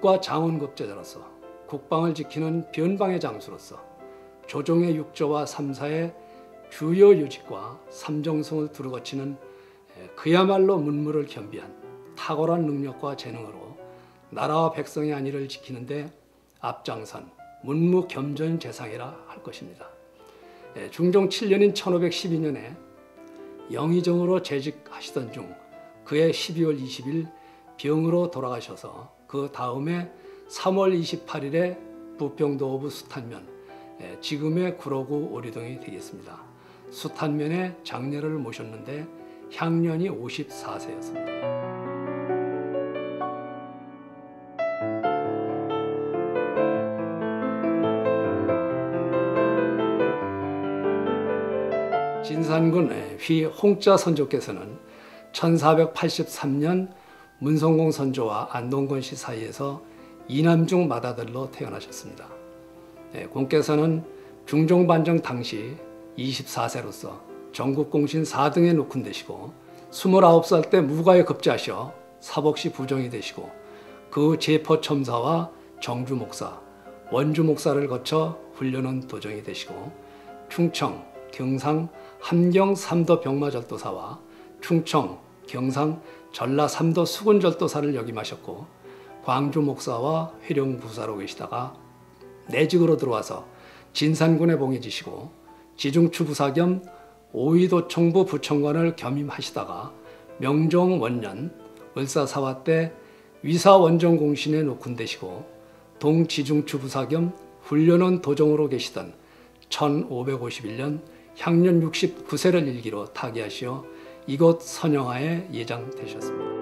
국가 장원급제자로서 국방을 지키는 변방의 장수로서 조정의 육조와 삼사의 주요 요직과 삼정성을 두루거치는 그야말로 문무를 겸비한 탁월한 능력과 재능으로 나라와 백성의 안위를 지키는 데 앞장선 문무겸전재상이라 할 것입니다. 중종 7년인 1512년에 영의정으로 재직하시던 중 그해 12월 20일 병으로 돌아가셔서 그 다음에 3월 28일에 부평도읍 수탄면, 지금의 구로구 오리동이 되겠습니다. 수탄면에 장례를 모셨는데 향년이 54세였습니다. 진산군 휘 홍자 선조께서는 1483년 문성공 선조와 안동건 씨 사이에서 이남중 맏아들로 태어나셨습니다. 공께서는 중종반정 당시 24세로서 전국공신 4등에 녹훈되시고 29살 때 무과에 급제하셔 사복시 부정이 되시고 그 제포첨사와 정주목사, 원주목사를 거쳐 훈련원 도정이 되시고 충청, 경상, 함경 3도 병마절도사와 충청, 경상, 전라 3도 수군절도사를 역임하셨고 광주 목사와 회령 부사로 계시다가 내직으로 들어와서 진산군에 봉해지시고 지중추부사 겸 오이도청부 부청관을 겸임하시다가 명종 원년 을사사화 때 위사원정공신에 녹훈되시고 동지중추부사 겸 훈련원 도정으로 계시던 1551년 향년 69세를 일기로 타계하시어 이곳 선영하에 예장되셨습니다.